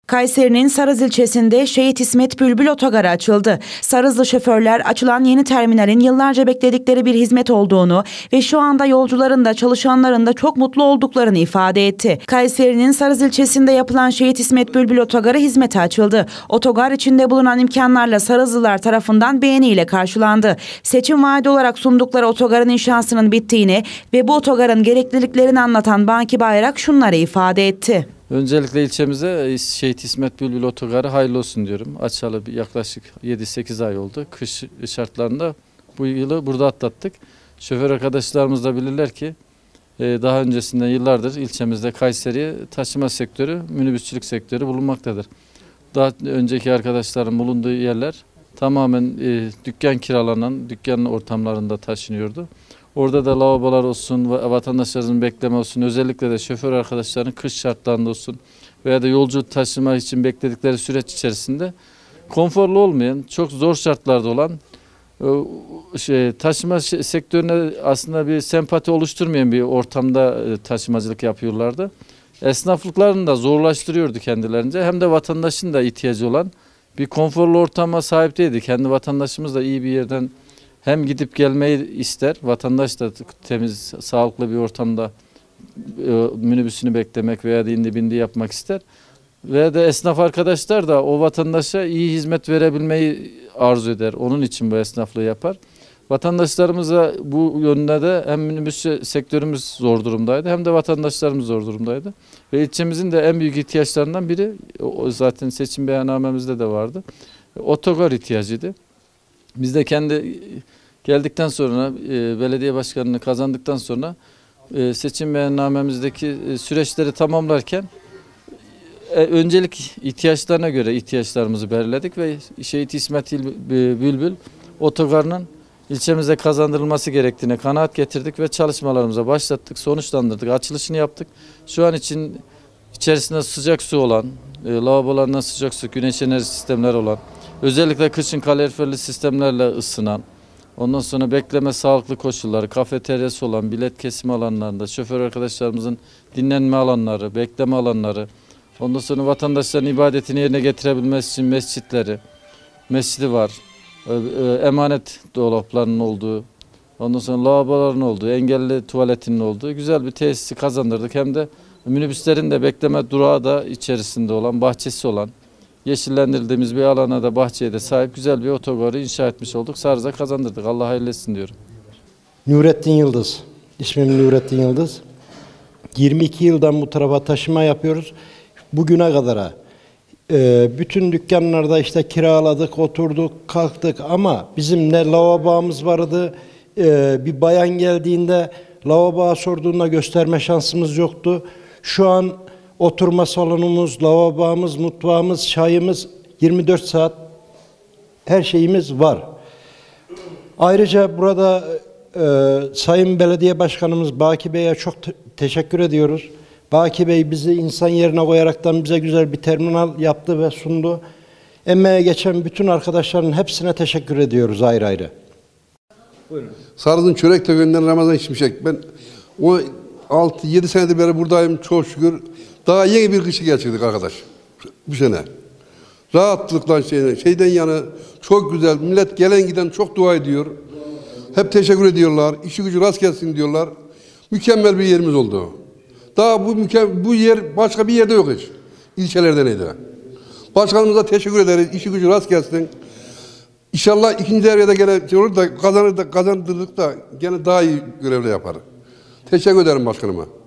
Kayseri'nin Sarız ilçesinde Şehit İsmet Bülbül Otogarı açıldı. Sarızlı şoförler açılan yeni terminalin yıllarca bekledikleri bir hizmet olduğunu ve şu anda yolcuların da çalışanların da çok mutlu olduklarını ifade etti. Kayseri'nin Sarız ilçesinde yapılan Şehit İsmet Bülbül Otogarı hizmete açıldı. Otogar içinde bulunan imkanlarla Sarızlılar tarafından beğeniyle karşılandı. Seçim vaadi olarak sundukları otogarın inşasının bittiğini ve bu otogarın gerekliliklerini anlatan Baki Bayrak şunları ifade etti. Öncelikle ilçemize Şehit İsmet Bülbül Otogarı hayırlı olsun diyorum. Açalı yaklaşık 7-8 ay oldu. Kış şartlarında bu yılı burada atlattık. Şoför arkadaşlarımız da bilirler ki daha öncesinden yıllardır ilçemizde Kayseri taşıma sektörü, minibüsçülük sektörü bulunmaktadır. Daha önceki arkadaşların bulunduğu yerler tamamen dükkan kiralanan, dükkan ortamlarında taşınıyordu. Orada da lavabolar olsun, vatandaşların bekleme olsun, özellikle de şoför arkadaşların kış şartlarında olsun veya da yolcu taşıma için bekledikleri süreç içerisinde konforlu olmayan, çok zor şartlarda olan taşıma sektörüne aslında bir sempati oluşturmayan bir ortamda taşımacılık yapıyorlardı. Esnaflıklarını da zorlaştırıyordu kendilerince. Hem de vatandaşın da ihtiyacı olan bir konforlu ortama sahip değildi. Kendi vatandaşımız da iyi bir yerden hem gidip gelmeyi ister, vatandaş da temiz, sağlıklı bir ortamda minibüsünü beklemek veya da indi bindi yapmak ister. Veya da esnaf arkadaşlar da o vatandaşa iyi hizmet verebilmeyi arzu eder. Onun için bu esnaflığı yapar. Vatandaşlarımıza bu yönde de hem minibüs sektörümüz zor durumdaydı hem de vatandaşlarımız zor durumdaydı. Ve ilçemizin de en büyük ihtiyaçlarından biri, zaten seçim beyannamemizde de vardı, otogar ihtiyacıydı. Biz de kendi geldikten sonra, belediye başkanını kazandıktan sonra seçim beyannamemizdeki süreçleri tamamlarken öncelik ihtiyaçlarına göre ihtiyaçlarımızı belirledik ve Şehit İsmet Bülbül Otogarı'nın ilçemize kazandırılması gerektiğine kanaat getirdik ve çalışmalarımıza başlattık, sonuçlandırdık, açılışını yaptık. Şu an için içerisinde sıcak su olan, lavabolarından sıcak su, güneş enerji sistemleri olan, özellikle kışın kaloriferli sistemlerle ısınan, ondan sonra bekleme sağlıklı koşulları, kafeteryası olan, bilet kesimi alanlarında, şoför arkadaşlarımızın dinlenme alanları, bekleme alanları, ondan sonra vatandaşların ibadetini yerine getirebilmesi için mescidi var, emanet dolaplarının olduğu, ondan sonra lavaboların olduğu, engelli tuvaletinin olduğu güzel bir tesisi kazandırdık. Hem de minibüslerin de bekleme durağı da içerisinde olan, bahçesi olan, yeşillendirildiğimiz bir alana da, bahçeye de sahip güzel bir otogarı inşa etmiş olduk. Sarız'a kazandırdık. Allah hayırlı etsin diyorum. Nurettin Yıldız. İsmim Nurettin Yıldız. 22 yıldan bu tarafa taşıma yapıyoruz. Bugüne kadar bütün dükkanlarda işte kiraladık, oturduk, kalktık ama bizim ne lavabomuz vardı. Bir bayan geldiğinde lavaboya sorduğunda gösterme şansımız yoktu. Şu an oturma salonumuz, lavabomuz, mutfağımız, çayımız 24 saat her şeyimiz var. Ayrıca burada Sayın Belediye Başkanımız Baki Bey'e çok teşekkür ediyoruz. Baki Bey bizi insan yerine koyaraktan bize güzel bir terminal yaptı ve sundu. Emeğe geçen bütün arkadaşların hepsine teşekkür ediyoruz ayrı ayrı. Buyurun. Sarız'ın Çörektepe'nden Ramazan Şimşek. Ben 6-7 senedir beri buradayım çok şükür. Daha yeni bir kışı geçirdik arkadaş bu sene. Rahatlıkla şeyden yana çok güzel. Millet gelen giden çok dua ediyor. Hep teşekkür ediyorlar. İşi gücü rast gelsin diyorlar. Mükemmel bir yerimiz oldu. Daha bu yer başka bir yerde yok hiç. İlçelerde neydi? Başkanımıza teşekkür ederiz. İşi gücü rast gelsin. İnşallah ikinci devrede gene olur da kazandırdık da gene daha iyi görevle yapar. Teşekkür ederim başkanıma.